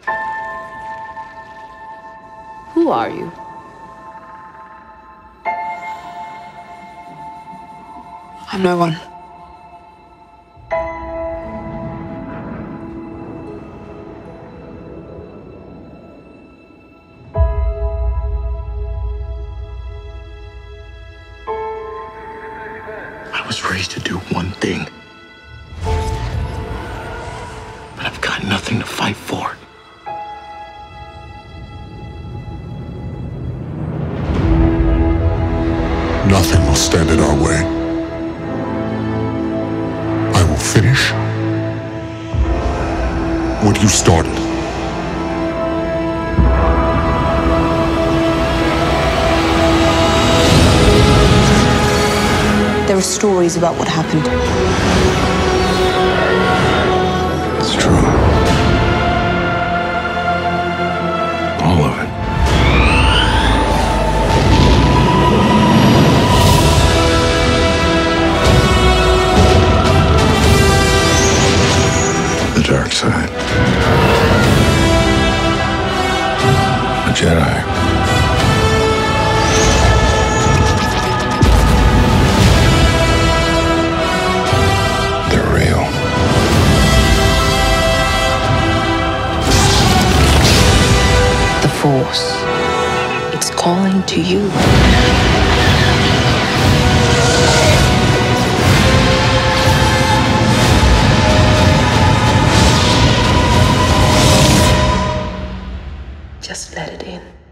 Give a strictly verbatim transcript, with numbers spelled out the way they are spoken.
Who are you? I'm no one. I was raised to do one thing, but I've got nothing to fight for. Nothing will stand in our way. I will finish what you started. There are stories about what happened. It's true. All of it. The dark side. A Jedi. They're real. The Force. It's calling to you. Just let it in.